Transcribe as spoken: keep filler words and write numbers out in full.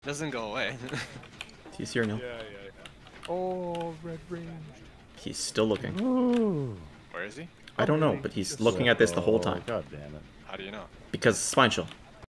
Doesn't go away. He's here now. Yeah, yeah, yeah. Oh, red range. He's still looking. Where is he? I don't know, but he's looking at this the whole time. God damn it. How do you know? Because spine chill.